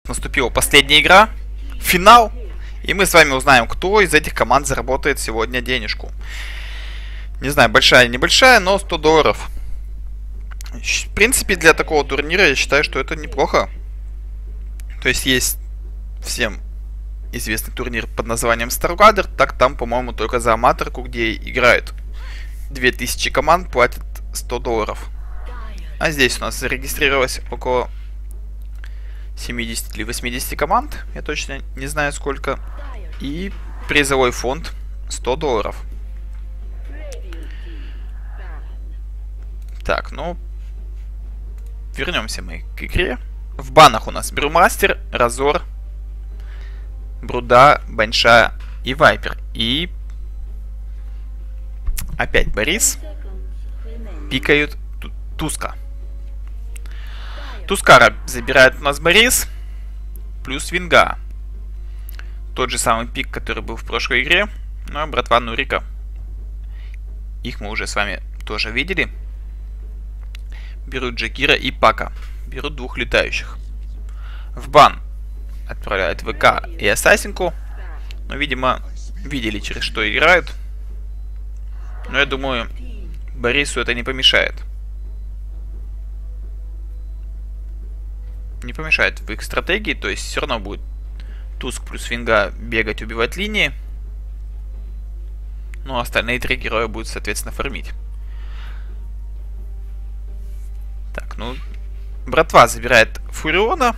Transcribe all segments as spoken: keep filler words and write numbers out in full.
Наступила последняя игра, финал, и мы с вами узнаем, кто из этих команд заработает сегодня денежку. Не знаю, большая или небольшая, но сто долларов. В принципе, для такого турнира я считаю, что это неплохо. То есть есть всем известный турнир под названием StarLadder, так там, по-моему, только за аматорку, где играют две тысячи команд, платят сто долларов. А здесь у нас зарегистрировалось около семидесяти или восьмидесяти команд, я точно не знаю сколько, и призовой фонд сто долларов. Так, ну, вернемся мы к игре. В банах у нас Брюмастер, Разор, Бруда, Банша и Вайпер. И опять Борис. Пикают Туска. Тускара забирает у нас Борис. Плюс Винга. Тот же самый пик, который был в прошлой игре. Ну, а братва Нурика. Их мы уже с вами тоже видели. Берут Джакира и Пака. Берут двух летающих. В бан отправляют ВК и Ассасинку. Но, видимо, видели, через что играют. Но я думаю, Борису это не помешает. Не помешает в их стратегии. То есть все равно будет Туск плюс Винга бегать, убивать линии. Ну, а остальные три героя будут, соответственно, фармить. Так, ну... Братва забирает Фуриона.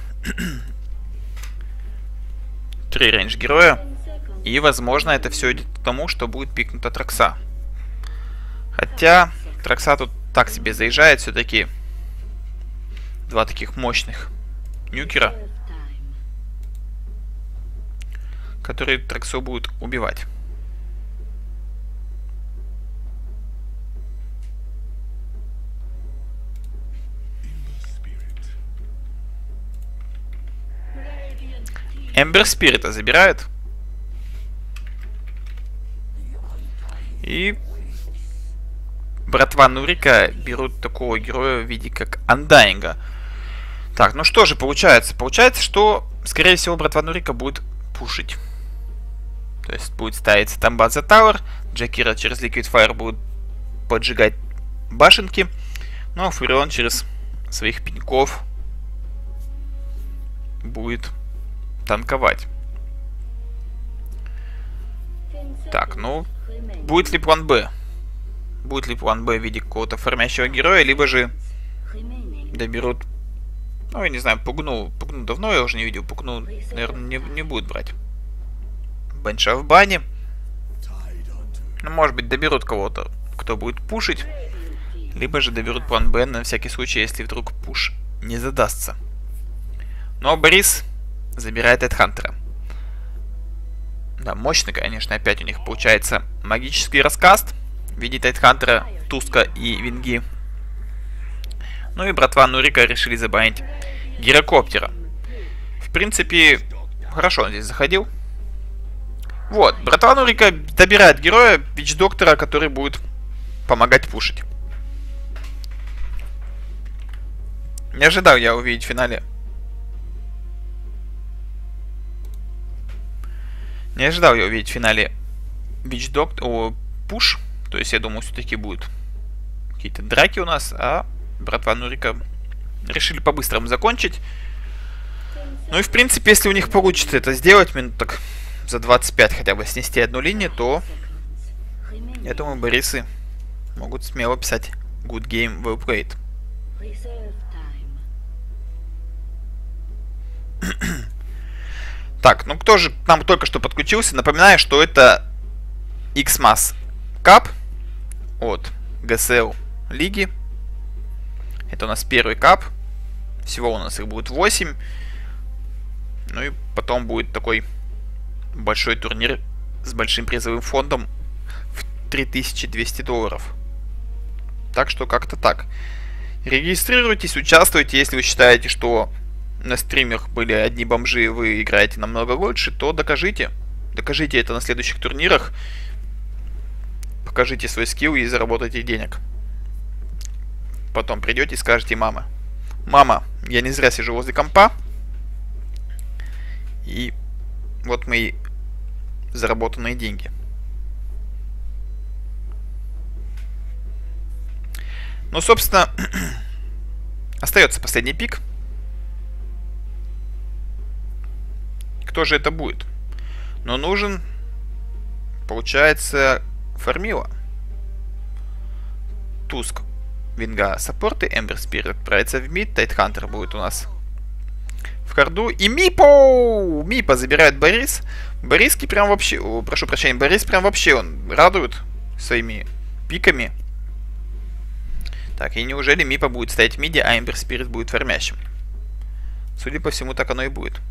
Три рейндж героя. И, возможно, это все идет к тому, что будет пикнута Тракса. Хотя, Тракса тут так себе заезжает. Все-таки два таких мощных нюкера, которые Траксу будут убивать. Эмбер Спирита забирают. И братва Нурика берут такого героя в виде как Андайнга. Так, ну что же получается? Получается, что, скорее всего, братва Нурика будет пушить. То есть будет ставиться там база Тауэр. Джакира через Liquid Fire будет поджигать башенки. Ну а Фурион через своих пеньков будет танковать. Так, ну, будет ли план Б? Будет ли план Б в виде какого-то фармящего героя, либо же доберут... Ну, я не знаю, Пугну. Пугну давно я уже не видел. Пугну, наверное, не, не будет брать. Банша в бане. Ну, может быть, доберут кого-то, кто будет пушить. Либо же доберут план Б на всякий случай, если вдруг пуш не задастся. Но Борис забирает Эдхантера. Да, мощный, конечно, опять у них получается магический раскаст в виде Эдхантера, Туска и Винги. Ну и братва Нурика решили забанить Гирокоптера. В принципе, хорошо он здесь заходил. Вот, братва Нурика добирает героя Вич-доктора, который будет помогать пушить. Не ожидал я увидеть в финале. Не ожидал я увидеть в финале Вич-доктор, о, пуш. То есть я думал, все-таки будут какие-то драки у нас, а братва Нурика решили по-быстрому закончить. Ну и в принципе, если у них получится это сделать, минут так за двадцать пять хотя бы снести одну линию, то я думаю, Борисы могут смело писать good game, well played. Так, ну кто же к нам только что подключился? Напоминаю, что это X-Mass Cup от джи эс эл лиги. Это у нас первый кап. Всего у нас их будет восемь. Ну и потом будет такой большой турнир с большим призовым фондом в три тысячи двести долларов. Так что как-то так. Регистрируйтесь, участвуйте. Если вы считаете, что на стримах были одни бомжи, и вы играете намного лучше, то докажите. Докажите это на следующих турнирах. Покажите свой скилл и заработайте денег. Потом придете и скажете: мама, мама, я не зря сижу возле компа. И вот мои заработанные деньги. Ну, собственно, остается последний пик. Кто же это будет? Но нужен, получается, Фармила. Туск, Винга, саппорты, Эмбер Спирит отправится в мид, Тайтхантер будет у нас в карду. И Мипо! Мипа забирает Борис. Бориски прям вообще... О, прошу прощения, Борис прям вообще он радует своими пиками. Так, и неужели Мипа будет стоять в миде, а Эмбер Спирит будет фармящим? Судя по всему, так оно и будет.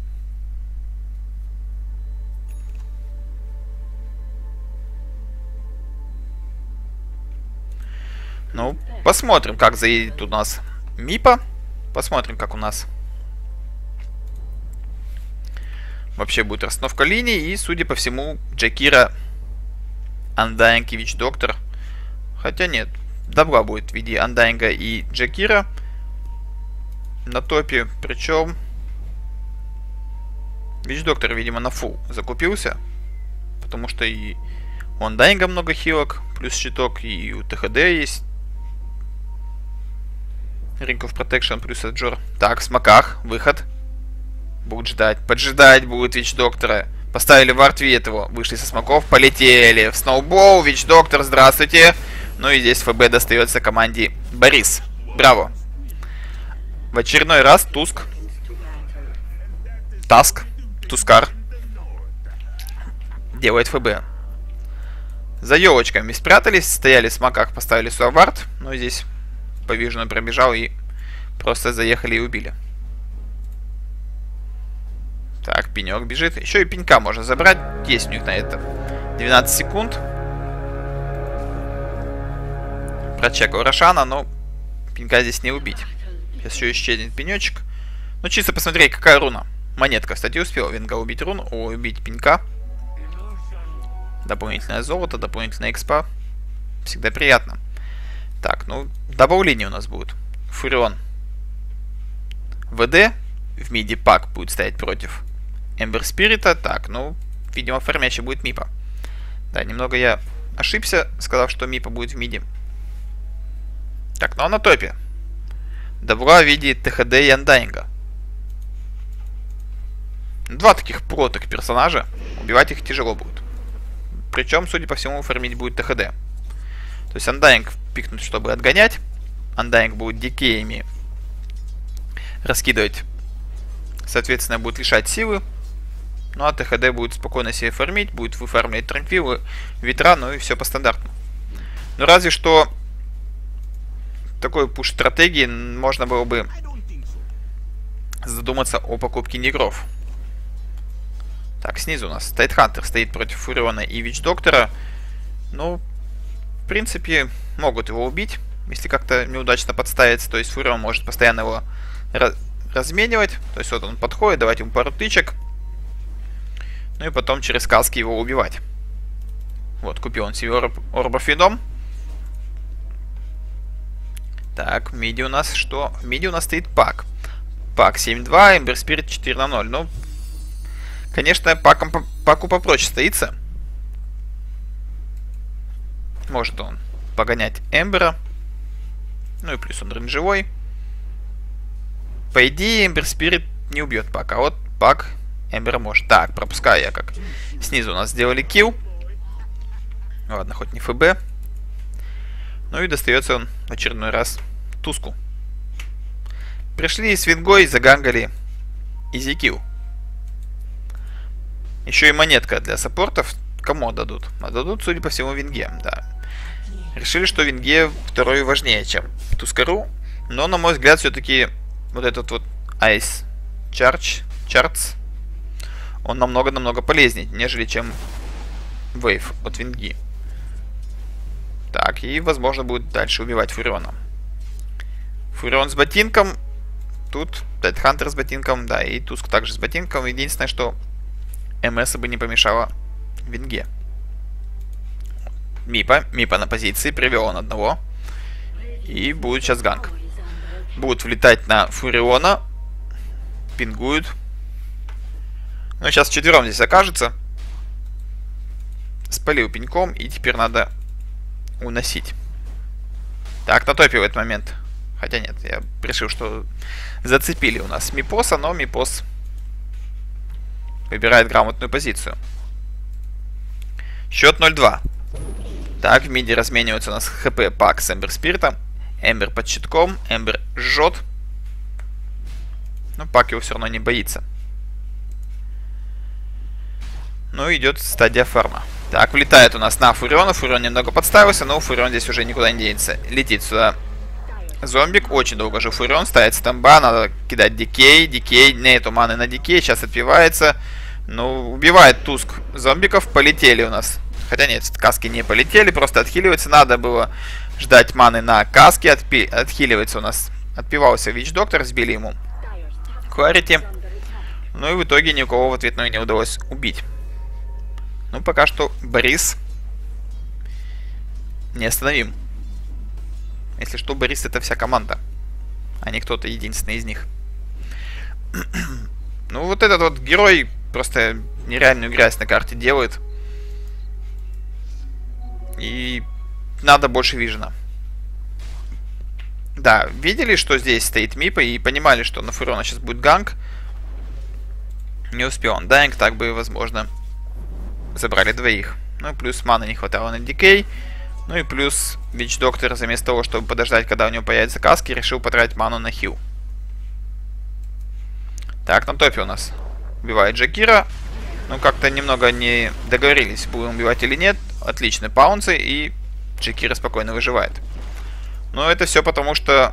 Ну, посмотрим, как заедет у нас Мипа. Посмотрим, как у нас вообще будет расстановка линий. И, судя по всему, Джакира, Undying и Вич Доктор. Хотя нет, добра будет в виде Undying и Джакира на топе. Причем Вич Доктор, видимо, на фул закупился. Потому что и у Undying много хилок, плюс щиток, и у ТХД есть Ring of Protection плюс Аджор. Так, в смоках, выход. Будут ждать. Поджидать будут Вич Доктора. Поставили в артвит его. Вышли со смоков, полетели. В сноубол, Вич Доктор, здравствуйте. Ну и здесь ФБ достается команде Борис. Браво. В очередной раз Туск. Таск. Тускар. Делает ФБ. За елочками спрятались, стояли в смоках, поставили суавард. Ну и здесь по вижу пробежал и просто заехали и убили. Так, пенек бежит. Еще и пенька можно забрать. Есть у них на это двенадцать секунд. Прочекал Рошана, но пенька здесь не убить. Сейчас еще исчезнет пенечек. Ну, чисто посмотреть, какая руна. Монетка, кстати, успел Винга убить руну. О, убить пенька. Дополнительное золото, дополнительная экспа. Всегда приятно. Так, ну, дабл-линия у нас будет. Фурион. ВД. В миде Пак будет стоять против Эмбер Спирита. Так, ну, видимо, фармящий будет Мипа. Да, немного я ошибся, сказав, что Мипа будет в миде. Так, ну а на топе. Добра в виде ТХД и Undying. Два таких проток персонажа. Убивать их тяжело будет. Причем, судя по всему, фармить будет ТХД. То есть Undying пикнуть, чтобы отгонять. Undying будет дикеями раскидывать. Соответственно, будет лишать силы. Ну а ТХД будет спокойно себе фармить. Будет выфармливать транквилы, ветра, ну и все по стандарту. Ну разве что такой пуш-стратегии можно было бы задуматься о покупке негров. Так, снизу у нас Тайтхантер стоит против Фуриона и Вич Доктора. Ну, в принципе, могут его убить, если как-то неудачно подставится. То есть Фурион может постоянно его раз разменивать. То есть вот он подходит, давать ему пару тычек. Ну и потом через каски его убивать. Вот, купил он себе орб, орбофидом. Так, в миди у нас что? В миди у нас стоит Пак. Пак семь два, Эмбер Спирит четыре на ноль. Ну, конечно, Паком, Паку попроще стоится. Может он погонять Эмбера. Ну и плюс он рейнджевой. По идее, Эмбер Спирит не убьет Пака. А вот Пак Эмбера может. Так, пропускаю я как. Снизу у нас сделали килл. Ладно, хоть не ФБ. Ну и достается он в очередной раз Туску. Пришли с Вингой, загангали изикил. Еще и монетка для саппортов. Кому отдадут? Отдадут, судя по всему, Винге, да. Решили, что Винге второй важнее, чем Тускару. Но, на мой взгляд, все-таки вот этот вот Ice Charge, Charts, он намного-намного полезнее, нежели чем Wave от Винги. Так, и, возможно, будет дальше убивать Фуриона. Фурион с ботинком. Тут Тайтхантер с ботинком, да, и Туск также с ботинком. Единственное, что МС бы не помешало Винге. Мипа. Мипа на позиции. Привел он одного. И будет сейчас ганг. Будут влетать на Фуриона. Пингуют. Ну, сейчас четвером здесь окажется. Спалил пеньком, и теперь надо уносить. Так, на топе в этот момент. Хотя нет, я решил, что зацепили у нас Мипоса, но Мипос выбирает грамотную позицию. Счет ноль-два. Так, в миде разменивается у нас ХП пак с Эмбер Спиритом. Эмбер под щитком, Эмбер жжет. Но пак его все равно не боится. Ну, идет стадия фарма. Так, влетает у нас на Фуриона. Фурион немного подставился, но Фурион здесь уже никуда не денется. Летит сюда зомбик. Очень долго же Фурион. Ставит стамба. Надо кидать дикей. Дикей. Нету маны на дикей. Сейчас отпивается. Ну, убивает туск зомбиков. Полетели у нас. Хотя нет, каски не полетели. Просто отхиливается. Надо было ждать маны на каски. Отпи... Отхиливается у нас. Отпивался Вич Доктор. Сбили ему Кларити. Ну и в итоге никого в ответную не удалось убить. Ну, пока что Борис неостановим. Если что, Борис это вся команда, а не кто-то единственный из них. Ну, вот этот вот герой просто нереальную грязь на карте делает. И надо больше вижена. Да, видели, что здесь стоит Мипа, и понимали, что на Фурона сейчас будет ганк. Не успел он. Дайинг так бы, возможно, забрали двоих. Ну и плюс маны не хватало на дикей. Ну и плюс Вич Доктор вместо того, чтобы подождать, когда у него появятся каски, решил потратить ману на хил. Так, на топе у нас убивает Джакира. Ну, как-то немного не договорились, будем убивать или нет. Отличные паунсы, и Джакира спокойно выживает. Но это все потому, что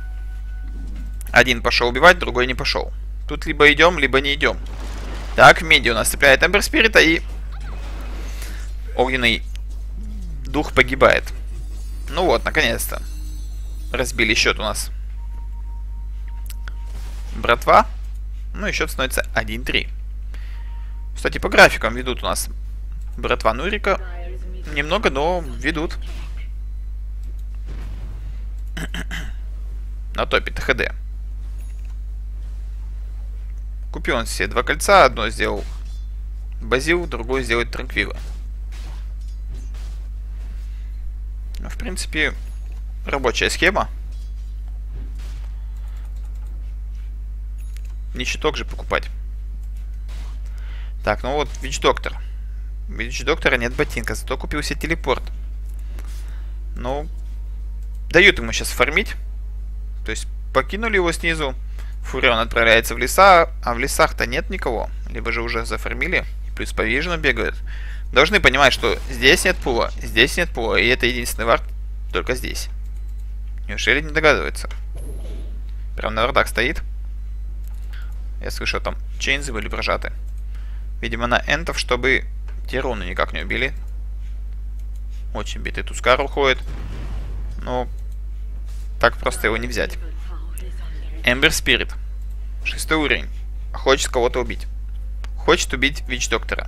один пошел убивать, другой не пошел. Тут либо идем, либо не идем. Так, в миде у нас цепляет Эмбер Спирита, и огненный дух погибает. Ну вот, наконец-то. Разбили счет у нас. Братва. Ну и счет становится один-три. Кстати, по графикам ведут у нас братва Нурика. Немного, но ведут. На топе ТХД. Купил он все два кольца. Одно сделал Базил, другое сделает Транквила. Ну, в принципе, рабочая схема. Не щиток же покупать. Так, ну вот, Вич Доктор. Вич Доктора нет ботинка, зато купил себе телепорт. Ну, дают ему сейчас фармить. То есть, покинули его снизу. Фурион отправляется в леса, а в лесах-то нет никого. Либо же уже зафармили, плюс по вижену бегают. Должны понимать, что здесь нет пула, здесь нет пула, и это единственный вард только здесь. Неужели не догадывается? Прям на вардах стоит. Я слышу, там чейнзы были прожаты. Видимо, на энтов, чтобы те руны никак не убили. Очень битый Тускар уходит. Но так просто его не взять. Эмбер Спирит. Шестой уровень. Хочет кого-то убить. Хочет убить Вич Доктора.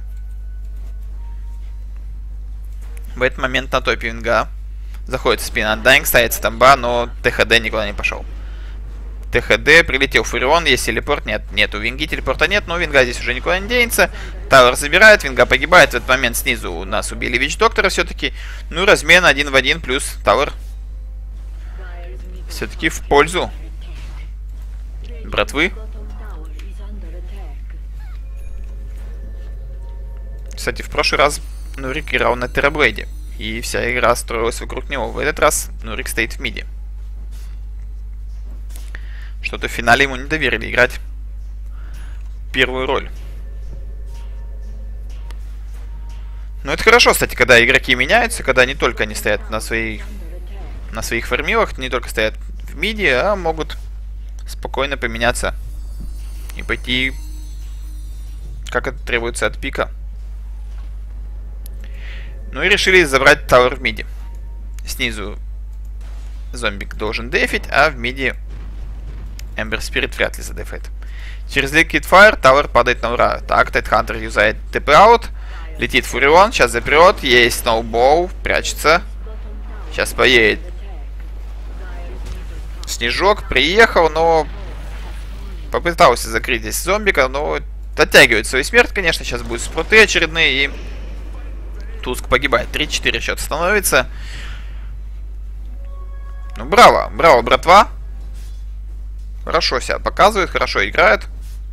В этот момент на топе Винга заходит в спину Undying, ставится тамба, но ТХД никуда не пошел. ТХД, прилетел Фурион, есть телепорт, нет, нету Винги, телепорта нет, но Винга здесь уже никуда не денется. Тауэр забирает, Винга погибает, в этот момент снизу у нас убили Вич Доктора все-таки. Ну, размен один в один плюс Тауэр все-таки в пользу братвы. Кстати, в прошлый раз Нурик играл на Терраблейде, и вся игра строилась вокруг него. В этот раз Нурик стоит в миде. Что-то в финале ему не доверили играть первую роль. Но это хорошо, кстати, когда игроки меняются, когда не только они стоят на, своей, на своих фармилах, не только стоят в миде, а могут спокойно поменяться и пойти, как это требуется от пика. Ну и решили забрать Тауэр в миде. Снизу зомбик должен дефить, а в миде Эмбер Спирит вряд ли задефает. Через Liquid Fire Тауэр падает на ура. Так, Тайтхантер юзает ТП аут. Летит Фурион, сейчас запрет. Есть Сноубоу, прячется. Сейчас поедет. Снежок приехал, но попытался закрыть здесь зомбика, но оттягивает свою смерть, конечно. Сейчас будут спруты очередные, и Туск погибает. три-четыре счет становится. Ну, браво, браво, братва. Хорошо себя показывает, хорошо играет.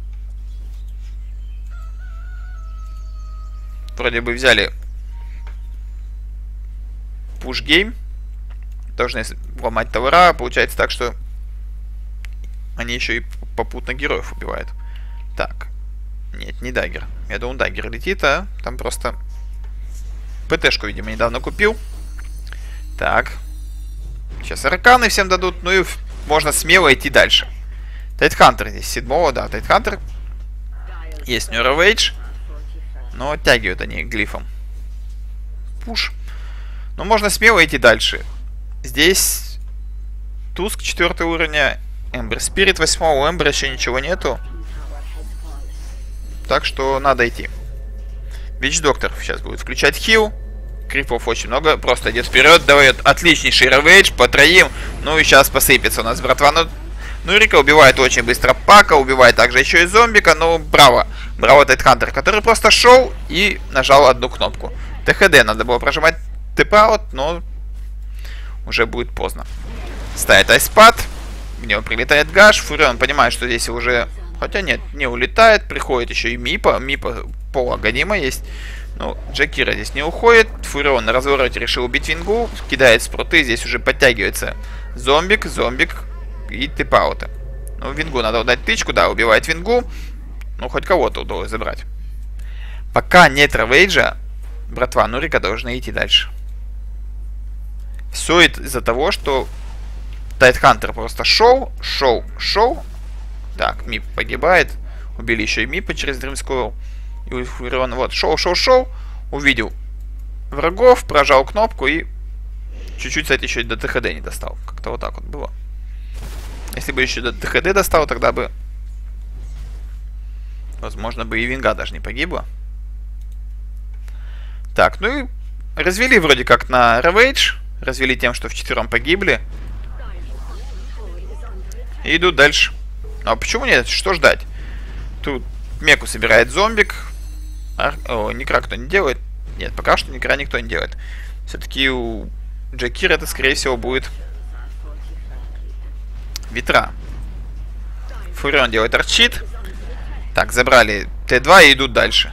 Вроде бы взяли пуш-гейм. Должны ломать товара. Получается так, что они еще и попутно героев убивают. Так. Нет, не даггер. Я думал, даггер летит, а там просто ПТшку, видимо, недавно купил. Так. Сейчас арканы всем дадут. Ну и можно смело идти дальше. Тайтхантер здесь седьмого, да, Тайтхантер. Есть Нюровейдж. Но оттягивают они глифом. Пуш. Но можно смело идти дальше. Здесь Туск четвертого уровня. Эмбер Спирит восьмого. У Эмбера еще ничего нету. Так что надо идти. Вич Доктор сейчас будет включать хил. Крипов очень много. Просто идет вперед. Дает отличнейший ревейдж по троим. Ну и сейчас посыпется у нас братва. Ну, ну Рика убивает очень быстро Пака. Убивает также еще и зомбика. Ну, браво. Браво Тайтхантер, который просто шел и нажал одну кнопку. ТХД надо было прожимать тэп-аут, но уже будет поздно. Ставит айспад. В него прилетает Гаш. Фурион понимает, что здесь уже... Хотя нет, не улетает. Приходит еще и Мипа. Мипа полуагонима есть. Ну, Джакира здесь не уходит. Фурион на развороте решил убить Вингу. Кидает спруты. Здесь уже подтягивается зомбик, зомбик и тэп-ауты. Ну, Вингу надо дать тычку. Да, убивает Вингу. Ну, хоть кого-то удалось забрать. Пока нет ревейджа, братва, Нурика должны идти дальше. Все это из-за того, что Тайтхантер просто шел, шел, шел. Так, Мип погибает. Убили еще и Мипа через Дримскойл. И у Фуриона вот шел, шел, шел. Увидел врагов, прожал кнопку и чуть-чуть, кстати, еще и до ТХД не достал. Как-то вот так вот было. Если бы еще до ТХД достал, тогда бы... Возможно, бы и Винга даже не погибла. Так, ну и развели вроде как на ревейдж. Развели тем, что вчетвером погибли. И идут дальше. А почему нет? Что ждать? Тут Меку собирает зомбик. Ар... О, Некра кто не делает. Нет, пока что Некра никто не делает. Все-таки у Джакира это, скорее всего, будет ветра. Фурион делает арчит. Так, забрали Т2 и идут дальше.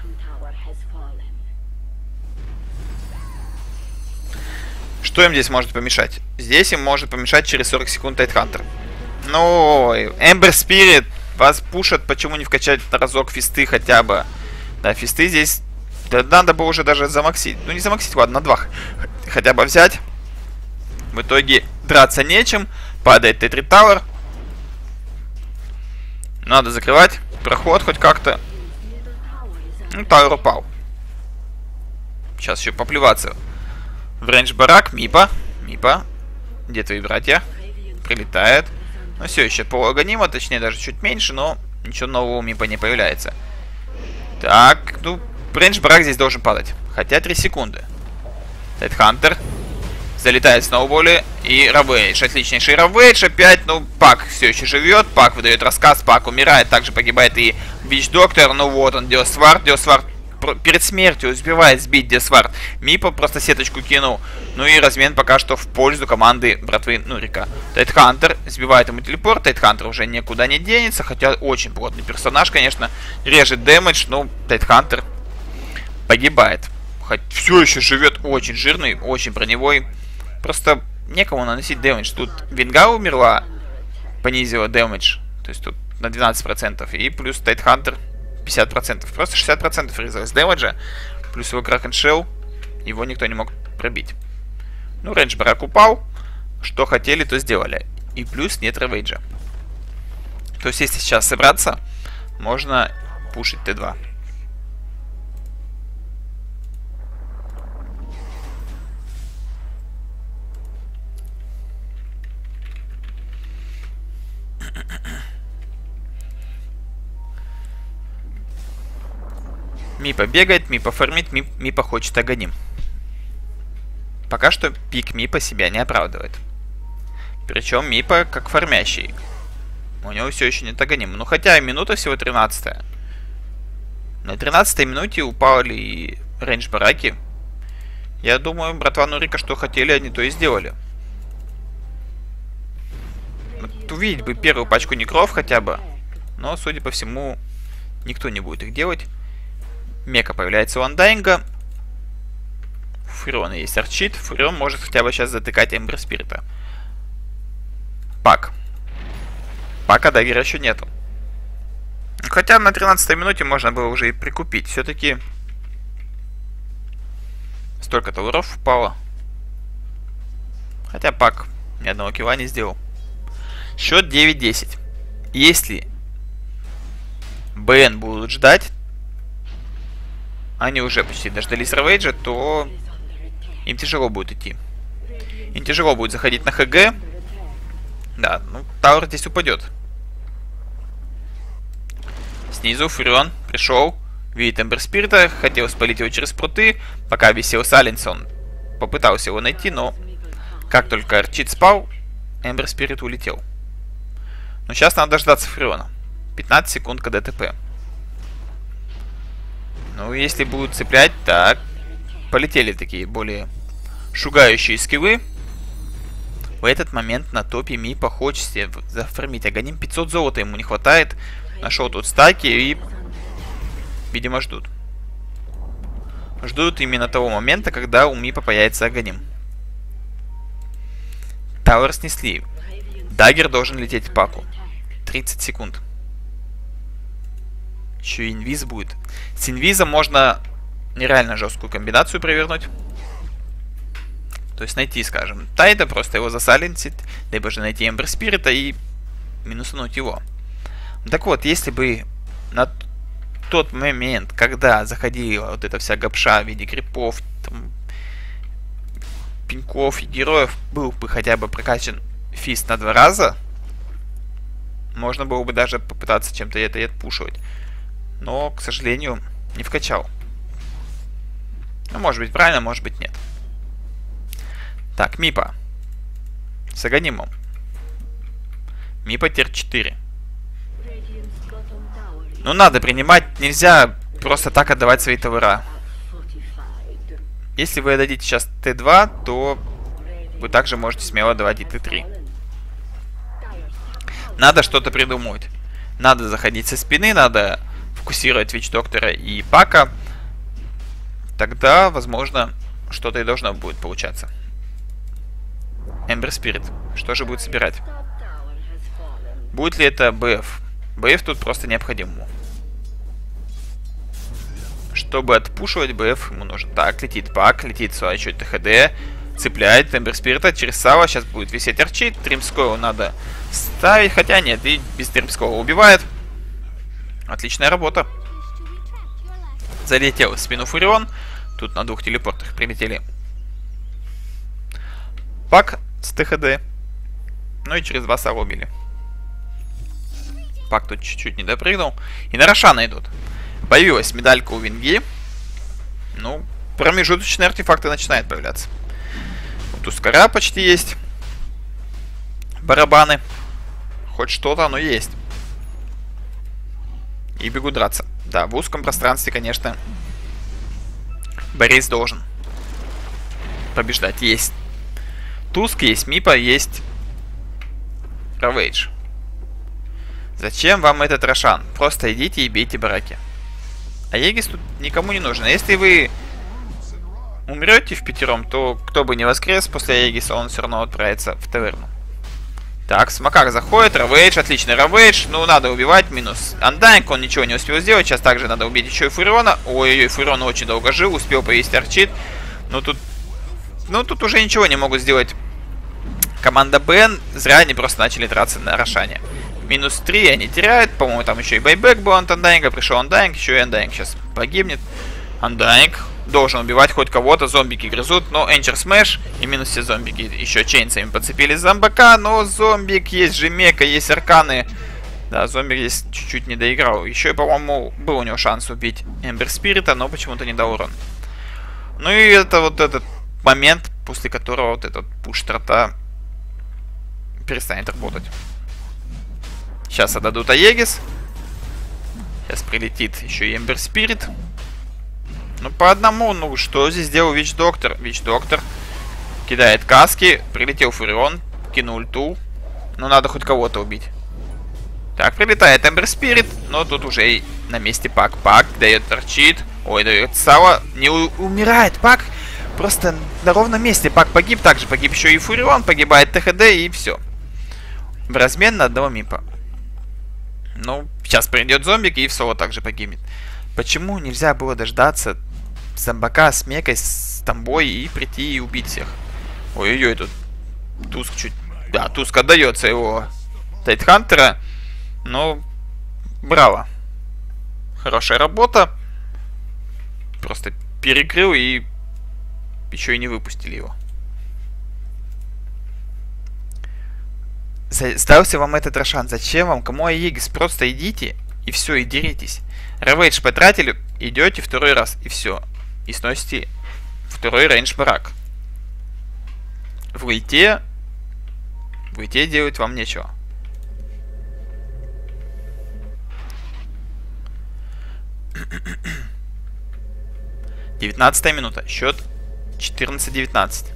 Что им здесь может помешать? Здесь им может помешать через сорок секунд Тайтхантер. Ну, Эмбер Спирит вас пушат. Почему не вкачать разок фисты хотя бы? Да, фисты здесь... Да, надо было уже даже замаксить. Ну, не замаксить, ладно, на два хотя бы взять. В итоге драться нечем. Падает Т три Тауэр. Надо закрывать проход хоть как-то. Ну, Тауэр упал. Сейчас еще поплеваться. В рейндж барак. Мипа. Мипа. Где твои братья? Прилетает. Ну, все еще полуагонима, точнее, даже чуть меньше, но ничего нового у Мипа не появляется. Так, ну, рейндж барак здесь должен падать. Хотя три секунды. Тайтхантер. Залетает в сноуболе. И Равейдж. Отличнейший Равейдж. Опять, ну, Пак все еще живет. Пак выдает рассказ. Пак умирает. Также погибает и Вич Доктор. Ну вот он, Диосвард. Диосвард перед смертью успевает сбить Диосвард. Мипа просто сеточку кинул. Ну и размен пока что в пользу команды братвы Нурика. Тайтхантер сбивает ему телепорт. Тайтхантер уже никуда не денется. Хотя очень плотный персонаж, конечно. Режет дэмэдж. Но Тайтхантер погибает. Хоть все еще живет очень жирный, очень броневой. Просто некому наносить дэмэдж. Тут Винга умерла, понизила дэмэдж. То есть тут на двенадцать процентов. И плюс Тайтхантер пятьдесят процентов. Просто шестьдесят процентов резалось дэмэджа. Плюс его Кракен Шелл. Его никто не мог пробить. Ну, рейндж барак упал. Что хотели, то сделали. И плюс нет ревейджа. То есть, если сейчас собраться, можно пушить Т два. Мипа бегает, Мипа фармит, Мип, Мипа хочет агоним. Пока что пик Мипа себя не оправдывает. Причем Мипа как фармящий. У него все еще нет агоним. Ну хотя минута всего тринадцатая. На тринадцатой минуте упали рейндж бараки. Я думаю, братва Нурика, что хотели, они то и сделали. Вот увидеть бы первую пачку некров хотя бы. Но, судя по всему, никто не будет их делать. Мека появляется у Андайнга. У Фуриона есть арчит. Фурион может хотя бы сейчас затыкать Эмбер Спирита. Пак. Пака даггера еще нету. Хотя на тринадцатой минуте можно было уже и прикупить. Все-таки столько-то уров упало. Хотя Пак ни одного килла не сделал. Счет девять десять. Если БН будут ждать, они уже почти дождались Равейджа, то им тяжело будет идти. Им тяжело будет заходить на ХГ. Да, ну Тауэр здесь упадет. Снизу Фурион пришел, видит Эмбер Спирита, хотел спалить его через пруты. Пока висел Сайленс, он попытался его найти, но как только Арчит спал, Эмбер Спирит улетел. Но сейчас надо дождаться Фуриона. пятнадцать секунд к ДТП. Ну, если будут цеплять, так. Полетели такие более шугающие скиллы. В этот момент на топе Мипа хочется зафармить Аганим. пятьсот золота ему не хватает. Нашел тут стаки и, видимо, ждут. Ждут именно того момента, когда у Мипа появится Аганим. Тауэр снесли. Даггер должен лететь Паку. тридцать секунд. Еще и инвиз будет. С инвизом можно нереально жесткую комбинацию провернуть. То есть найти, скажем, Тайда, просто его засаленсить, либо же найти Эмбер Спирита и минусануть его. Так вот, если бы на тот момент, когда заходила вот эта вся гопша в виде крипов, там, пеньков и героев, был бы хотя бы прокачан фист на два раза, можно было бы даже попытаться чем-то это и отпушивать. Но, к сожалению, не вкачал. Ну, может быть правильно, может быть нет. Так, Мипа. С Аганимом. Мипа тир четыре. Ну, надо принимать. Нельзя просто так отдавать свои товара. Если вы отдадите сейчас Т два, то вы также можете смело отдавать и Т три. Надо что-то придумывать. Надо заходить со спины, надо фокусировать Вич Доктора и Пака. Тогда, возможно, что-то и должно будет получаться. Эмбер Спирит. Что же будет собирать? Будет ли это БФ? БФ тут просто необходим ему. Чтобы отпушивать, БФ ему нужен. Так, летит Пак, летит сюда еще ТХД. Цепляет Эмбер Спирита через Сава. Сейчас будет висеть Арчит. Тримского надо ставить. Хотя нет, и без Тримского убивает. Отличная работа. Залетел в спину Фурион. Тут на двух телепортах прилетели Пак с ТХД. Ну и через два Сава убили. Пак тут чуть-чуть не допрыгнул. И на Рошана идут. Появилась медалька у Винги. Ну, промежуточные артефакты начинают появляться. Вот у Скара почти есть. Барабаны. Хоть что-то оно есть. И бегу драться. Да, в узком пространстве, конечно, Борис должен побеждать. Есть Туск, есть Мипа, есть Равейдж. Зачем вам этот Рошан? Просто идите и бейте бараки. А Егис тут никому не нужен. Если вы умрете в пятером, то кто бы не воскрес после Егиса, он все равно отправится в таверну. Так, Смокак заходит, Равейдж, отличный Равейдж. Ну, надо убивать, минус Андайнг, он ничего не успел сделать. Сейчас также надо убить еще и Фуриона. Ой-ой-ой, Фурион очень долго жил, успел повесить Арчит. Ну, тут... Ну, тут уже ничего не могут сделать команда БН. Зря они просто начали драться на Рошане. Минус три они теряют. По-моему, там еще и байбек был от Андайнга. Пришел Андайнг, еще и Андайнг сейчас погибнет. Андайнг должен убивать хоть кого-то. Зомбики грызут, но Энчер Смэш. И минус все зомбики еще чейнсами подцепили зомбака. Но зомбик, есть же Мека, есть арканы. Да, зомбик здесь чуть-чуть не доиграл. Еще, по-моему, был у него шанс убить Эмбер Спирита, но почему-то не дал урон. Ну и это вот этот момент, после которого вот этот пуш-трота перестанет работать. Сейчас отдадут Аегис. Сейчас Сейчас прилетит еще и Ember Spirit. Ну, по одному, ну, что здесь делал Вич Доктор? Вич Доктор кидает каски, прилетел Фурион, кинул ульту. Ну, надо хоть кого-то убить. Так, прилетает Ember Spirit, но тут уже и на месте Пак. Пак дает торчит. Ой, дает Сава. Не у умирает Пак. Просто на ровном месте Пак погиб. Также погиб еще и Фурион. Погибает ТХД и все. В размен на одного мипа. Ну, сейчас придет зомбик и в соло также погибнет. Почему нельзя было дождаться зомбака с мекой, с тамбой и прийти и убить всех? Ой-ой-ой, тут Туск чуть... Да, Туск отдается его Тайтхантера. Ну, браво. Хорошая работа. Просто перекрыл и еще и не выпустили его. Сдался вам этот Рошан. Зачем вам? Кому Аегис? Просто идите и все, и деритесь. Ревейдж потратили, идете второй раз и все. И сносите второй рейндж барак. В ульте... В ульте делать вам нечего. девятнадцатая минута. Счет четырнадцать девятнадцать.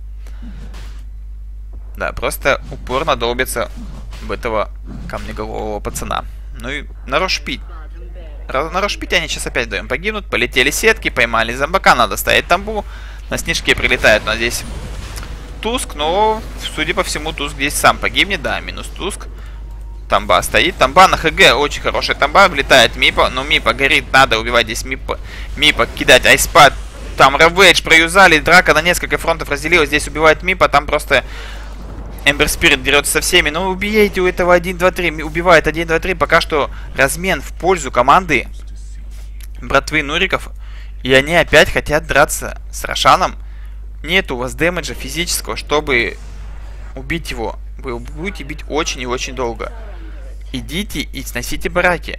Да, просто упорно долбится в этого камнеголового пацана. Ну и на Рошпит. На Рошпите они сейчас опять даем погибнут. Полетели сетки, поймали зомбака. Надо ставить тамбу. На снежке прилетает, но здесь Туск. Но, судя по всему, Туск здесь сам погибнет. Да, минус Туск. Тамба стоит. Тамба на ХГ. Очень хорошая тамба. Влетает Мипа. Но Мипа горит. Надо убивать здесь Мипа. Мипа кидать. Айспад. Там Равейдж проюзали. Драка на несколько фронтов разделилась. Здесь убивает Мипа. Там просто Ember Spirit дерется со всеми. Ну убейте у этого один, два, три. Убивает один, два, три. Пока что размен в пользу команды братвы Нуриков. И они опять хотят драться с Рошаном. Нет у вас дэмэджа физического, чтобы убить его. Вы будете бить очень и очень долго. Идите и сносите бараки.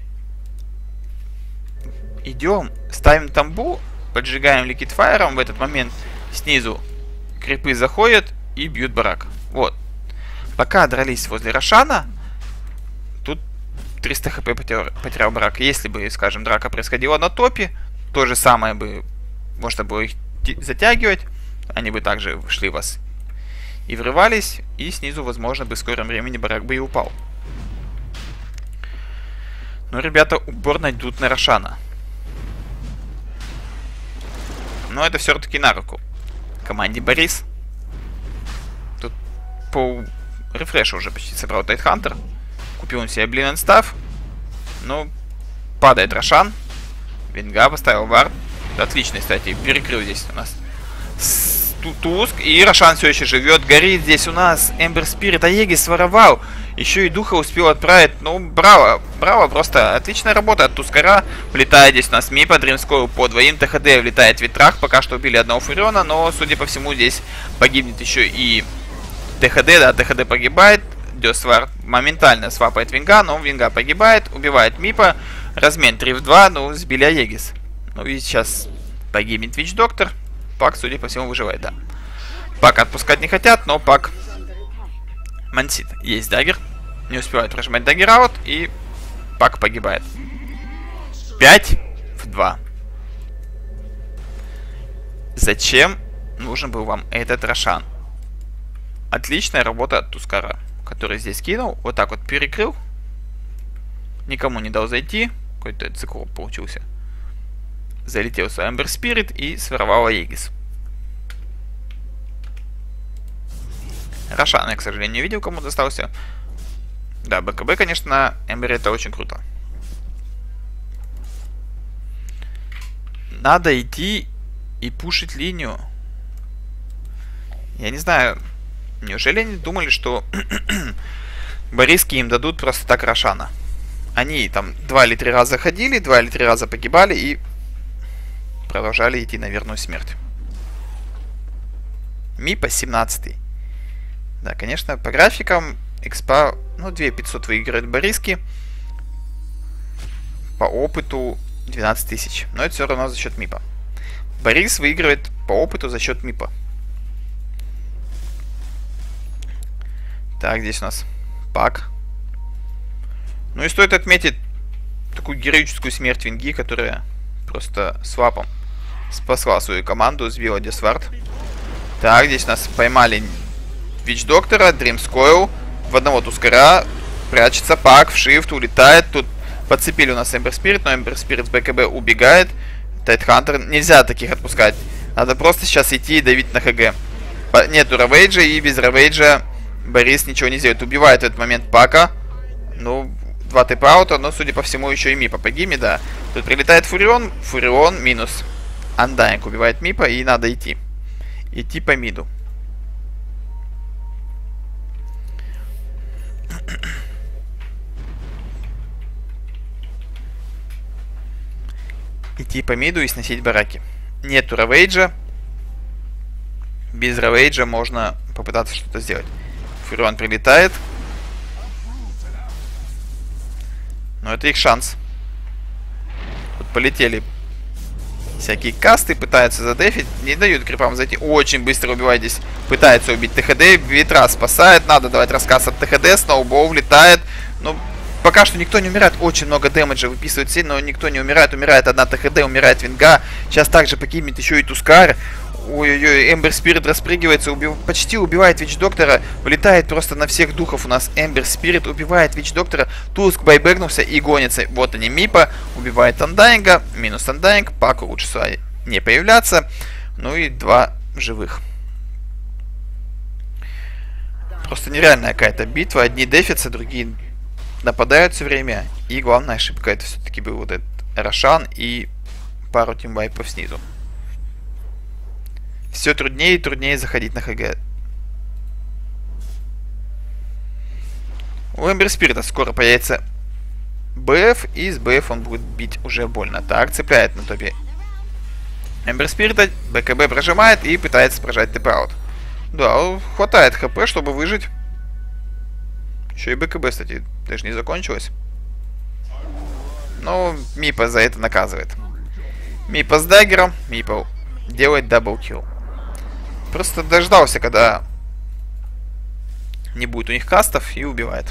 Идем, ставим тамбу, поджигаем ликвидфайером. В этот момент снизу крипы заходят и бьют барак. Вот. Пока дрались возле Рошана, тут триста хп потерял, потерял барак. Если бы, скажем, драка происходила на топе, то же самое бы можно было их затягивать. Они бы также шли вас и врывались, и снизу, возможно, бы в скором времени барак бы и упал. Но ребята упорно идут на Рошана. Но это все-таки на руку команде Борис. Тут по рефрешу уже почти собрал Тайтхантер. Купил он себе Блин Став. Ну, падает Рошан. Винга поставил вард. Отлично, кстати, перекрыл здесь у нас Туск. И Рошан все еще живет. Горит здесь у нас Ember Spirit. Аегис своровал. Еще и духа успел отправить. Ну, браво. Браво, просто отличная работа от Тускара. Влетает здесь у нас Мипа. Дримскоу по двоим. ТХД влетает в Витрах. Пока что убили одного Фуриона. Но, судя по всему, здесь погибнет еще и ТХД. Да, ТХД погибает. Дёсвар моментально свапает Винга. Но Винга погибает. Убивает Мипа. Размен три в два. Ну, сбили Аегис. Ну, и сейчас погибнет Вич Доктор. Пак, судя по всему, выживает, да. Пак отпускать не хотят, но Пак мансит. Есть даггер. Не успевает прожимать даггер аут. И Пак погибает. пять в два. Зачем нужен был вам этот Рошан? Отличная работа от Тускара, который здесь кинул. Вот так вот перекрыл. Никому не дал зайти. Какой-то цикл получился. Залетел с Ember Spirit и своровал Аегис. Рошана я, к сожалению, не видел, кому достался. Да, БКБ, конечно, на Эмбере это очень круто. Надо идти и пушить линию. Я не знаю, неужели они думали, что Бориски им дадут просто так Рошана? Они там два или три раза ходили, два или три раза погибали и продолжали идти на верную смерть. Мипа семнадцатый. Да, конечно, по графикам экспа, ну, две тысячи пятьсот выигрывает Бориски. По опыту двенадцать тысяч. Но это все равно за счет Мипа. Борис выигрывает по опыту за счет Мипа. Так, здесь у нас Пак. Ну и стоит отметить такую героическую смерть Винги, которая просто свапом спасла свою команду, сбила Десвард. Так, здесь нас поймали Вич Доктора, Дримс Койл. В одного Тускара прячется, Пак в шифт, улетает. Тут подцепили у нас Эмбер Спирит, но Эмбер Спирит с БКБ убегает. Тайтхантер, нельзя таких отпускать. Надо просто сейчас идти и давить на ХГ. Нету Равейджа, и без Равейджа Борис ничего не сделает. Убивает в этот момент Пака. Ну, два тэп-аута, но, судя по всему, еще и Мипа погибнет, да. Тут прилетает Фурион, Фурион минус. Андайнг убивает Мипа, и надо идти. Идти по миду. Идти по миду и сносить бараки. Нету Равейджа. Без Равейджа можно попытаться что-то сделать. Фурион прилетает. Но это их шанс. Тут полетели всякие касты, пытаются задефить, не дают крипам зайти. Очень быстро убивает здесь. Пытается убить ТХД, ветра спасает. Надо давать рассказ от ТХД. Сноубол влетает. Ну, пока что никто не умирает. Очень много дэмэджа выписывает сильно, но никто не умирает. Умирает одна ТХД, умирает Винга. Сейчас также погибнет еще и Тускар. Ой-ой-ой, Эмбер Спирит распрыгивается, убив... почти убивает Вич Доктора. Влетает просто на всех духов у нас. Эмбер Спирит убивает Вич Доктора. Туск байбэкнулся и гонится. Вот они, Мипа. Убивает Андайнга. Минус Андайнг. Паку лучше сюда не появляться. Ну и два живых. Просто нереальная какая-то битва. Одни дефятся, другие нападают все время. И главная ошибка это все-таки был вот этот Рошан и пару тимвайпов снизу. Все труднее и труднее заходить на ХГ. У Эмбер Спирита скоро появится БФ, и с БФ он будет бить уже больно. Так, цепляет на топе Эмбер Спирита, БКБ прожимает и пытается прожать тэп-аут. Да, хватает ХП, чтобы выжить. Еще и БКБ, кстати, даже не закончилось. Но Мипа за это наказывает. Мипа с даггером, Мипа делает даблкилл. Просто дождался, когда не будет у них кастов, и убивает.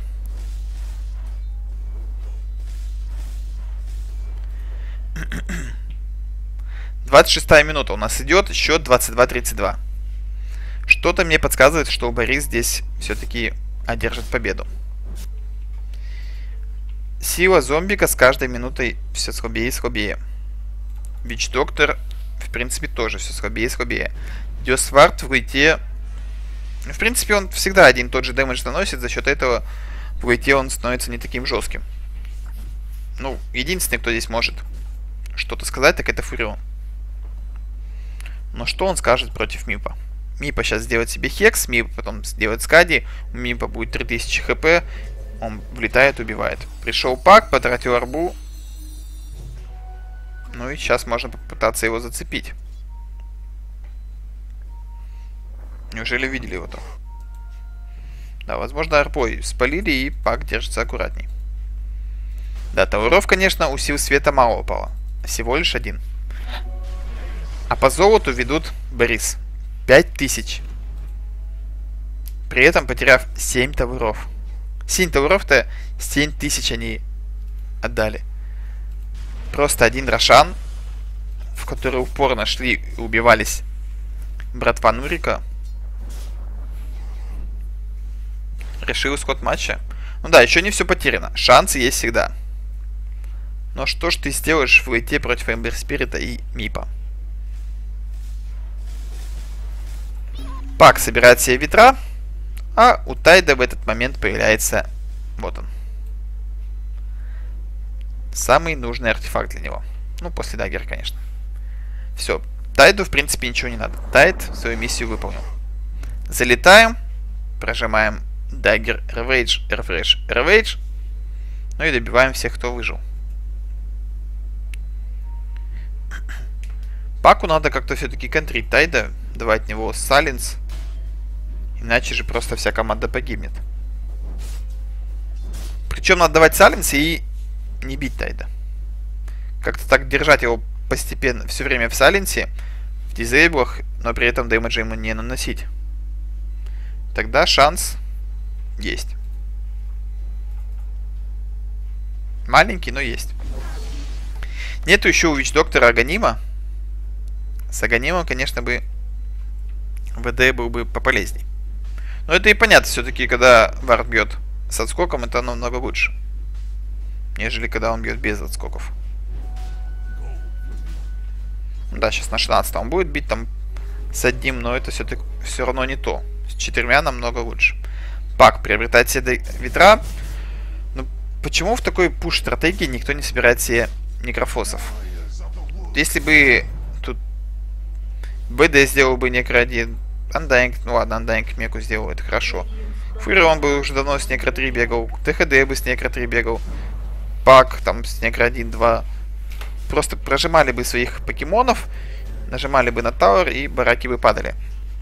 двадцать шестая минута у нас идет, счет двадцать два тридцать два. Что-то мне подсказывает, что Борис здесь все-таки одержит победу. Сила зомбика с каждой минутой все слабее и слабее. Вич Доктор, в принципе, тоже все слабее и слабее. Десвард в лейте... В принципе, он всегда один и тот же дэмэдж наносит. За счет этого в лейте он становится не таким жестким. Ну, единственный, кто здесь может что-то сказать, так это Фурион. Но что он скажет против Мипа? Мипа сейчас сделает себе хекс, Мипа потом сделает скади. У Мипа будет три тысячи хп. Он влетает, убивает. Пришел Пак, потратил арбу. Ну и сейчас можно попытаться его зацепить. Неужели видели его там? Да, возможно, арбой спалили, и Пак держится аккуратней. Да, тауров, конечно, у сил света мало упало. Всего лишь один. А по золоту ведут Борис. пять тысяч. При этом потеряв семь тауров. семь тауров-то семь тысяч они отдали. Просто один Рошан, в который упорно шли и убивались братва Нурика, решил исход матча. Ну да, еще не все потеряно. Шансы есть всегда. Но что ж ты сделаешь в лейте против Эмбер Спирита и Мипа? Пак собирает себе ветра, а у Тайда в этот момент появляется... Вот он. Самый нужный артефакт для него. Ну, после даггера, конечно. Все. Тайду, в принципе, ничего не надо. Тайд свою миссию выполнил. Залетаем. Прожимаем даггер, ревейдж, рефреш, ревейдж. Ну и добиваем всех, кто выжил. Паку надо как-то все-таки контрить Тайда. Давать в него саленс. Иначе же просто вся команда погибнет. Причем надо давать саленс и не бить Тайда. Как-то так держать его постепенно, все время в саленсе, в дизейблах, но при этом дэмэджа ему не наносить. Тогда шанс есть. Маленький, но есть. Нету еще у Вич-доктора Аганима. С Аганимом, конечно, бы ВД был бы пополезней. Но это и понятно, все-таки, когда вард бьет с отскоком, это намного лучше, нежели когда он бьет без отскоков. Да, сейчас на шестнадцатом он будет бить там с одним, но это все-таки все равно не то. С четырьмя намного лучше. Пак приобретает себе ветра. Ну, почему в такой пуш-стратегии никто не собирает себе некрофосов? Если бы тут БД сделал бы некро один, Undying, ну ладно, Undying меку сделал, это хорошо. Фурион бы уже давно с некро три бегал, ТХД бы с некро три бегал, Пак там с некро один-два. Просто прожимали бы своих покемонов, нажимали бы на Тауэр и бараки бы падали.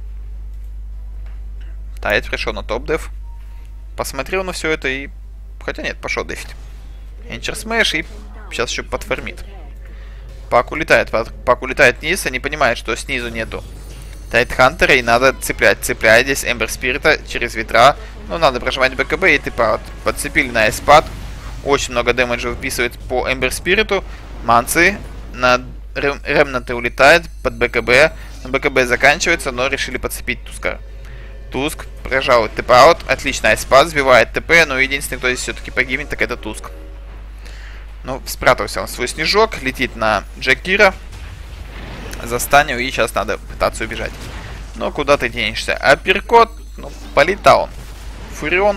Тайт пришел на топ-деф, посмотрел на все это и... Хотя нет, пошел дефить. Энчер смэш и сейчас еще подформит. Пак улетает, Пак улетает вниз, они понимают, что снизу нету Тайтхантера и надо цеплять. Цепляет здесь Эмбер Спирита через ветра. Ну, надо прожимать БКБ и типа подцепили на эспад. Очень много дэмэджа выписывает по Эмбер Спириту. Манцы на рем ремнаты улетает под БКБ. БКБ заканчивается, но решили подцепить Туска. Туск прожал ТП-аут. Отлично, айспад сбивает ТП, но единственный, кто здесь все-таки погибнет, так это Туск. Ну, спрятался он в свой снежок, летит на Джекира. Застанил, и сейчас надо пытаться убежать. Но куда ты денешься? Апперкот, ну, полетал он. Фурион.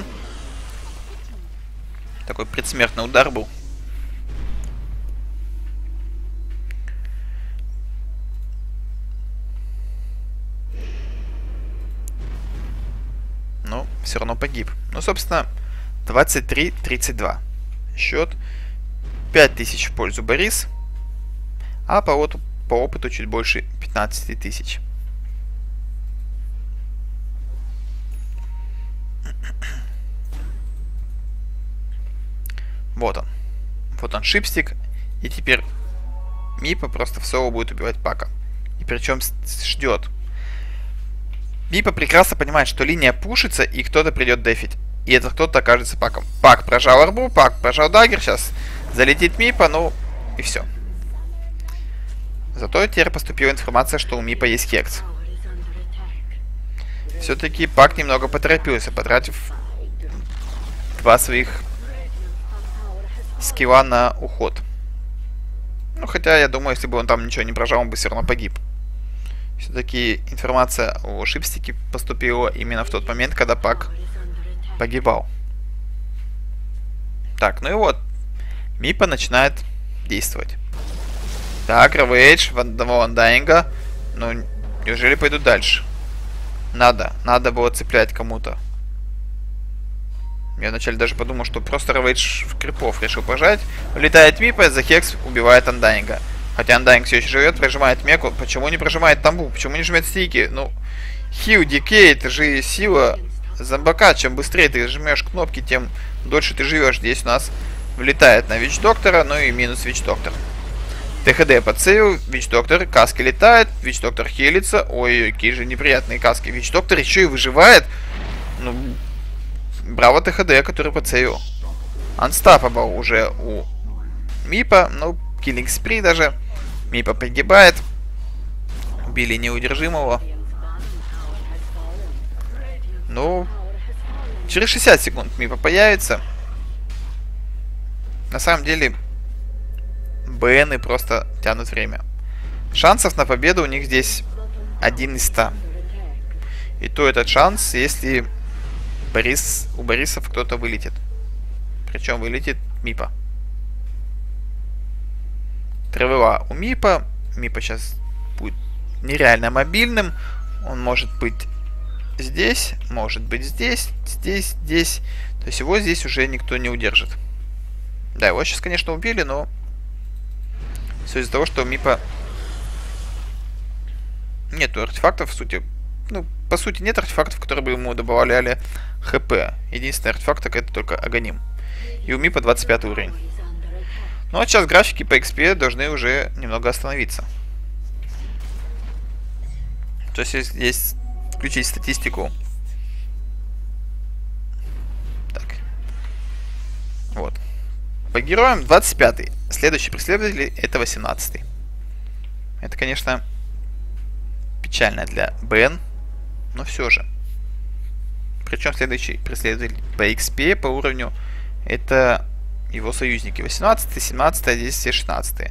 Такой предсмертный удар был. Ну, все равно погиб. Ну, собственно, двадцать три тридцать два. Счет. пять тысяч в пользу Борис. А по опыту, по опыту чуть больше пятнадцать тысяч. Вот он. Вот он, шипстик. И теперь Мипа просто в соло будет убивать Пака. И причем ждет. Мипа прекрасно понимает, что линия пушится, и кто-то придет дефить. И этот кто-то окажется Паком. Пак прожал арбу, Пак прожал дагер. Сейчас залетит Мипа, ну и все. Зато теперь поступила информация, что у Мипа есть хекс. Все-таки Пак немного поторопился, потратив два своих скилла на уход. Ну, хотя, я думаю, если бы он там ничего не прожал, он бы все равно погиб. Все-таки информация о шипстике поступила именно в тот момент, когда Пак погибал. Так, ну и вот. Мипа начинает действовать. Так, Равейдж в одного Андайнга. Ну, неужели пойдут дальше? Надо. Надо было цеплять кому-то. Я вначале даже подумал, что просто Равейдж в крипов решил пожать. Улетает Мипа, за хекс убивает Андайнга. Хотя Андайнг все еще живет, прожимает меку. Почему не прожимает тамбу? Почему не жмет стики? Ну, хил, дикей, это же сила зомбака. Чем быстрее ты жмешь кнопки, тем дольше ты живешь. Здесь у нас влетает на Вич-доктора, ну и минус Вич-доктор. ТХД подсейвил, Вич-доктор, каски летает, Вич-доктор хилится. Ой, какие же неприятные каски. Вич-доктор еще и выживает. Ну, браво ТХД, который подсейвил. Unstoppable уже у Мипа, ну, киллинг спри даже. Мипа погибает. Убили неудержимого. Ну, через шестьдесят секунд Мипа появится. На самом деле, БНы просто тянут время. Шансов на победу у них здесь один из ста. И то этот шанс, если Борис, у Борисов кто-то вылетит. Причем вылетит Мипа. Тревела у Мипа. Мипа сейчас будет нереально мобильным. Он может быть здесь, может быть здесь, здесь, здесь. То есть его здесь уже никто не удержит. Да, его сейчас, конечно, убили, но все из-за того, что у Мипа нету артефактов, в сути. Ну, по сути, нет артефактов, которые бы ему добавляли ХП. Единственный артефакт так это только Аганим. И у Мипа двадцать пятый уровень. Ну а сейчас графики по икс пи должны уже немного остановиться. То есть здесь включить статистику. Так. Вот. по героям. двадцать пятый. Следующий преследователь это восемнадцатый. Это, конечно, печально для БН, но все же. Причем следующий преследователь по икс пи по уровню это его союзники. восемнадцатый, семнадцатый, а здесь все шестнадцатые.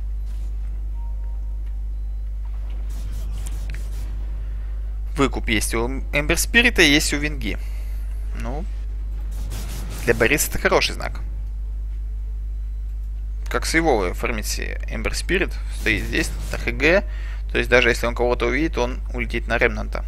Выкуп есть у Эмбер Спирита, есть у Винги. Ну, для Бориса это хороший знак. Как с его вы формите Эмбер Спирит, стоит здесь, на ХГ. То есть даже если он кого-то увидит, он улетит на Ремнанта.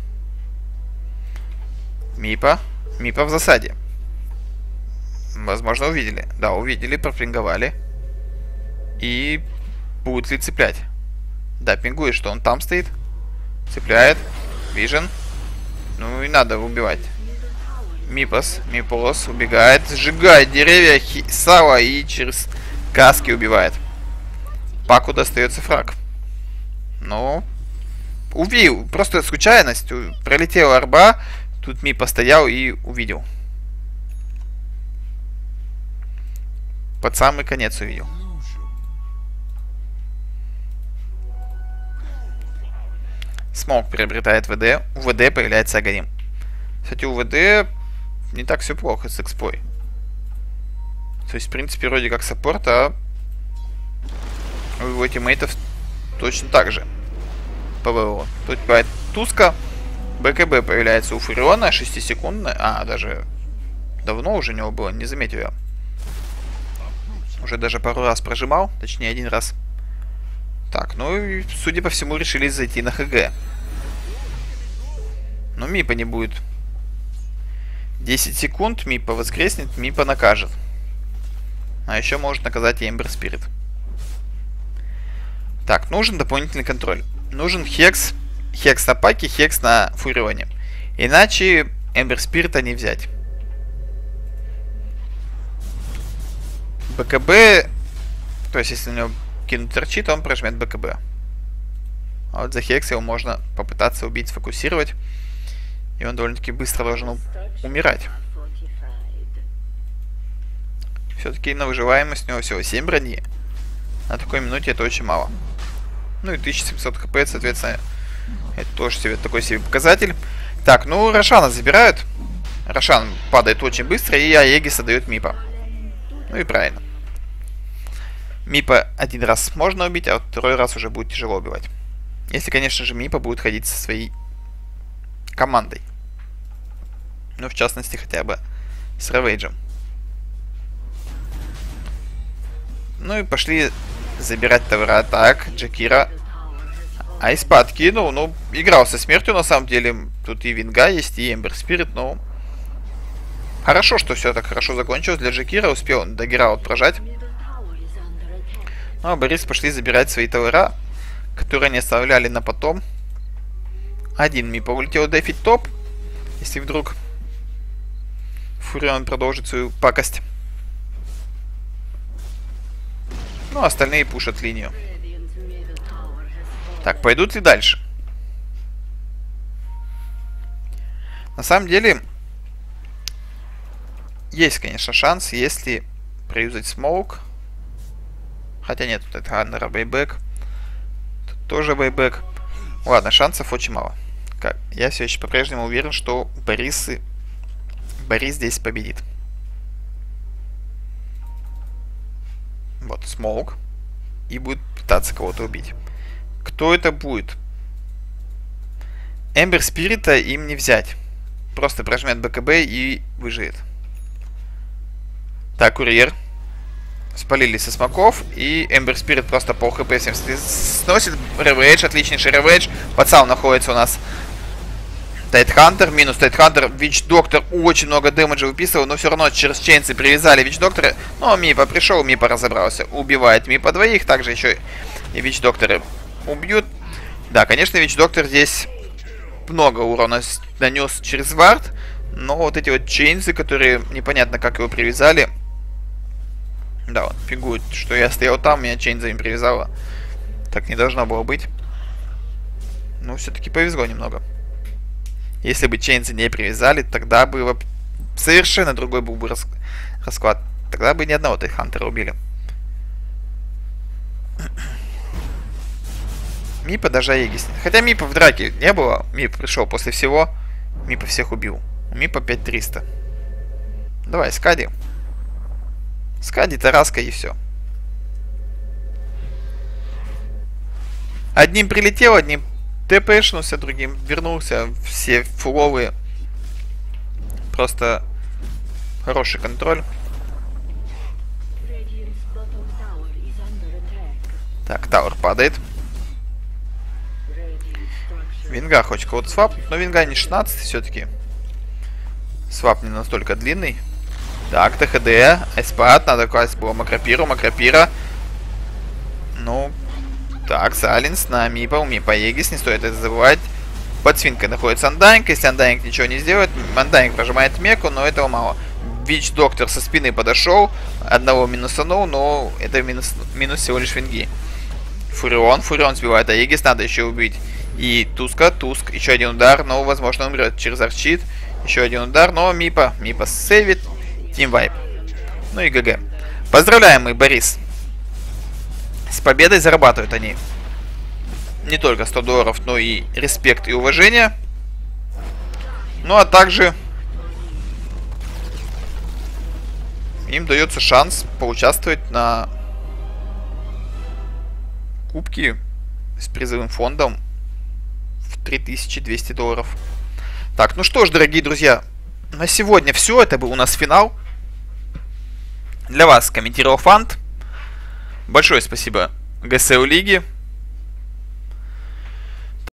Мипа. Мипа в засаде. Возможно, увидели. Да, увидели, пропинговали. И будет ли цеплять? Да, пингует, что он там стоит. Цепляет. Вижен. Ну и надо убивать. Мипас. Мипос убегает. Сжигает деревья Хи Сава и через каски убивает. Паку достается фраг. Ну. Увидел. Просто случайность. Пролетела арба. Тут Мипа стоял и увидел. Под самый конец увидел. Смок приобретает ВД. У ВД появляется Агарим. Кстати, у ВД не так все плохо с экспой. То есть, в принципе, вроде как саппорт, а у его тиммейтов точно так же. ПВО. Тут бывает Туска. БКБ появляется у Фуриона. шестисекундная. А, даже давно уже у него было. Не заметил я. Уже даже пару раз прожимал. Точнее, один раз. Так, ну и, судя по всему, решили зайти на ХГ. Но Мипа не будет. десять секунд, Мипа воскреснет, Мипа накажет. А еще может наказать и Эмбер Спирит. Так, нужен дополнительный контроль. Нужен Хекс. Хекс на Паке, Хекс на Фурионе. Иначе Эмбер Спирита не взять. БКБ... То есть, если у него кинуть торчит, он прожмет БКБ. А вот за Хекс его можно попытаться убить, сфокусировать. И он довольно-таки быстро должен умирать. Все-таки на выживаемость у него всего семь брони. На такой минуте это очень мало. Ну и тысяча семьсот хп, соответственно, это тоже себе, такой себе показатель. Так, ну Рошана забирают. Рошан падает очень быстро, и Аегиса дает Мипа. Ну и правильно. Мипа один раз можно убить, а вот второй раз уже будет тяжело убивать. Если, конечно же, Мипа будет ходить со своей командой. Ну, в частности, хотя бы с Равейджем. Ну и пошли забирать товара. Так, Джакира. Айспад кинул. Ну, играл со смертью, на самом деле. Тут и Винга есть, и Эмбер Спирит, но... Хорошо, что все так хорошо закончилось для Джакира. Успел он до Гераут прожать. Ну, а Борис пошли забирать свои товара, которые они оставляли на потом. Один Мипа улетел дефить топ. Если вдруг Фурион продолжит свою пакость. Ну, остальные пушат линию. Так, пойдут ли дальше? На самом деле, есть, конечно, шанс, если проюзать смоук. Хотя нет, тут это Ханнера бейбэк. Тут тоже бейбэк. Ладно, шансов очень мало. Как? Я все еще по-прежнему уверен, что Борис, Борис здесь победит. Вот, смоук. И будет пытаться кого-то убить. Кто это будет? Эмбер Спирита им не взять. Просто прожмет БКБ и выживет. Так, курьер. Спалили со смоков. И Эмбер Спирит просто пол хп всем сносит. Равейдж, отличнейший Равейдж. Пацан находится у нас. Тайтхантер, минус Тайтхантер. Вич Доктор очень много дэмэджа выписывал, но все равно через чейнсы привязали Вич Доктора. Но Мипа пришел, Мипа разобрался. Убивает Мипа двоих. Также еще и Вич Докторы убьют. Да, конечно, Вич Доктор здесь много урона нанес через вард. Но вот эти вот чейнсы, которые непонятно как его привязали. Да, вот фигует, что я стоял там, меня чейнзами привязало. Так не должно было быть. Ну, все-таки повезло немного. Если бы чейнзы не привязали, тогда было совершенно другой был бы расклад. Тогда бы ни одного Тайхантера убили. Мипа даже Аегис. Хотя Мипа в драке не было. Мип пришел после всего. Мипа всех убил. У Мипа пять триста. Давай, Скади. Скади, Тараска и все. Одним прилетел, одним ТПшнулся, другим вернулся. Все фуловые. Просто хороший контроль. Так, Тауэр падает. Винга хочет кого-то свапнуть, но Винга не шестнадцать все-таки. Свап не настолько длинный. Так, ТХД, Эспад, надо класть было Макропиру, Макропира. Ну, так, Саленс на Мипа, у Мипа Егис, не стоит это забывать. Под свинкой находится Андайнг, если Андайнг ничего не сделает, Андайнг прожимает меку, но этого мало. Вич Доктор со спины подошел, одного минусанул, но это минус, минус всего лишь Винги. Фурион, Фурион сбивает Аегис, надо еще убить. И Туска, Туск, еще один удар, но, возможно, умрет через арчит. Еще один удар, но Мипа, Мипа сейвит. Тим Вайп. Ну и ГГ. Поздравляем мы, Борис. С победой зарабатывают они не только сто долларов, но и респект и уважение. Ну а также им дается шанс поучаствовать на кубке с призовым фондом в три тысячи двести долларов. Так, ну что ж, дорогие друзья, на сегодня все. Это был у нас финал. Для вас комментировал Фант. Большое спасибо ГСУ Лиги.